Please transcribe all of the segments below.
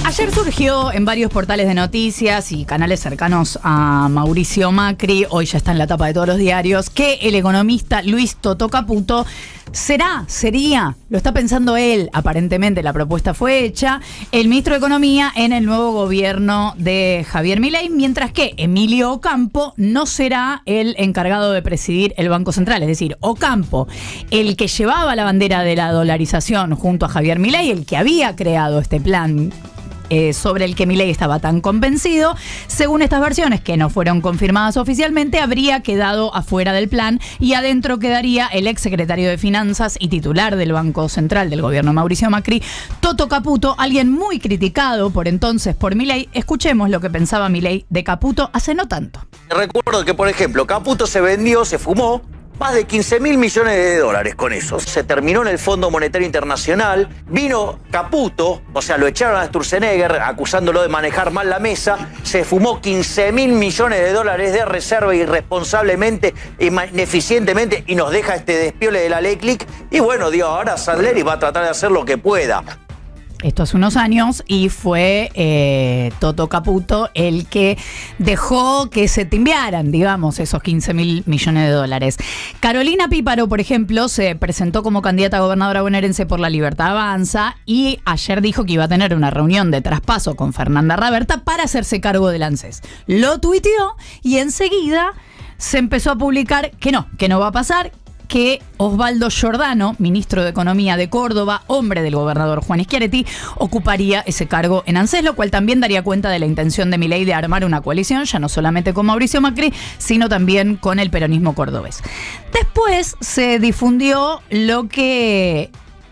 Ayer surgió en varios portales de noticias y canales cercanos a Mauricio Macri, hoy ya está en la tapa de todos los diarios, que el economista Luis Toto Caputo sería, lo está pensando él, aparentemente la propuesta fue hecha, el ministro de Economía en el nuevo gobierno de Javier Milei, mientras que Emilio Ocampo no será el encargado de presidir el Banco Central, es decir, Ocampo, el que llevaba la bandera de la dolarización junto a Javier Milei, el que había creado este plan sobre el que Milei estaba tan convencido, según estas versiones que no fueron confirmadas oficialmente, habría quedado afuera del plan y adentro quedaría el exsecretario de Finanzas y titular del Banco Central del gobierno Mauricio Macri, Toto Caputo, alguien muy criticado por entonces por Milei. Escuchemos lo que pensaba Milei de Caputo hace no tanto. Recuerdo que, por ejemplo, Caputo se vendió, se fumó más de 15.000 millones de dólares con eso. Se terminó en el Fondo Monetario Internacional, vino Caputo, o sea, lo echaron a Sturzenegger acusándolo de manejar mal la mesa, se fumó 15.000 millones de dólares de reserva irresponsablemente, ineficientemente, y nos deja este despiole de la ley Click. Y bueno, digo, ahora Sandler va a tratar de hacer lo que pueda. Esto hace unos años y fue Toto Caputo el que dejó que se timbiaran, digamos, esos 15.000 millones de dólares. Carolina Píparo, por ejemplo, se presentó como candidata a gobernadora bonaerense por La Libertad Avanza y ayer dijo que iba a tener una reunión de traspaso con Fernanda Raberta para hacerse cargo del ANSES. Lo tuiteó y enseguida se empezó a publicar que no va a pasar, que Osvaldo Giordano, ministro de Economía de Córdoba, hombre del gobernador Juan Schiaretti, ocuparía ese cargo en ANSES, lo cual también daría cuenta de la intención de Milei de armar una coalición, ya no solamente con Mauricio Macri, sino también con el peronismo cordobés. Después se difundió lo que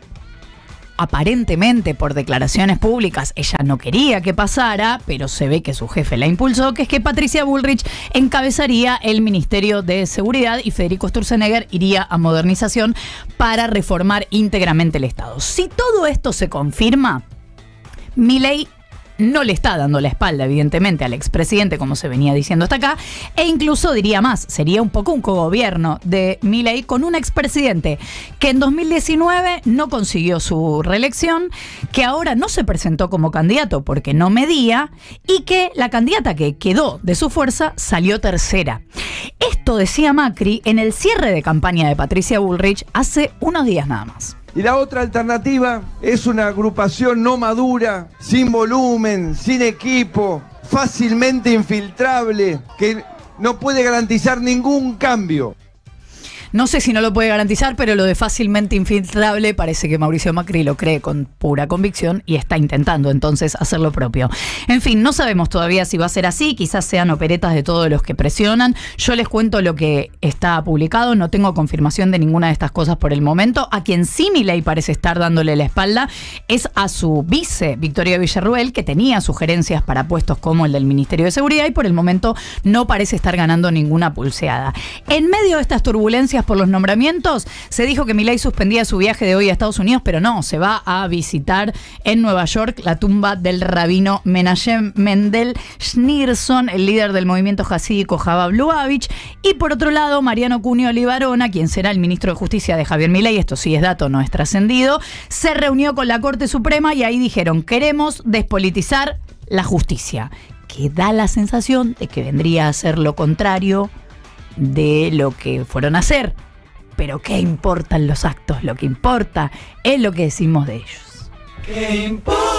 aparentemente por declaraciones públicas ella no quería que pasara, pero se ve que su jefe la impulsó, que es que Patricia Bullrich encabezaría el Ministerio de Seguridad y Federico Sturzenegger iría a Modernización para reformar íntegramente el Estado. Si todo esto se confirma, Milei no le está dando la espalda, evidentemente, al expresidente, como se venía diciendo hasta acá, e incluso diría más, sería un poco un cogobierno de Milei con un expresidente que en 2019 no consiguió su reelección, que ahora no se presentó como candidato porque no medía, y que la candidata que quedó de su fuerza salió tercera. Esto decía Macri en el cierre de campaña de Patricia Bullrich hace unos días nada más. Y la otra alternativa es una agrupación no madura, sin volumen, sin equipo, fácilmente infiltrable, que no puede garantizar ningún cambio. No sé si no lo puede garantizar, pero lo de fácilmente infiltrable parece que Mauricio Macri lo cree con pura convicción y está intentando entonces hacer lo propio. En fin, no sabemos todavía si va a ser así, quizás sean operetas de todos los que presionan. Yo les cuento lo que está publicado, no tengo confirmación de ninguna de estas cosas por el momento. A quien sí Milei parece estar dándole la espalda es a su vice, Victoria Villarruel, que tenía sugerencias para puestos como el del Ministerio de Seguridad y por el momento no parece estar ganando ninguna pulseada. En medio de estas turbulencias por los nombramientos, se dijo que Milei suspendía su viaje de hoy a Estados Unidos, pero no, se va a visitar en Nueva York la tumba del rabino Menachem Mendel Schneerson, el líder del movimiento jasídico Chabad Lubavitch, y por otro lado, Mariano Cuneo Libarona, quien será el ministro de Justicia de Javier Milei, esto sí es dato, no es trascendido, se reunió con la Corte Suprema y ahí dijeron, queremos despolitizar la justicia, que da la sensación de que vendría a ser lo contrario de lo que fueron a hacer. Pero ¿qué importan los actos? Lo que importa es lo que decimos de ellos. ¿Qué importa?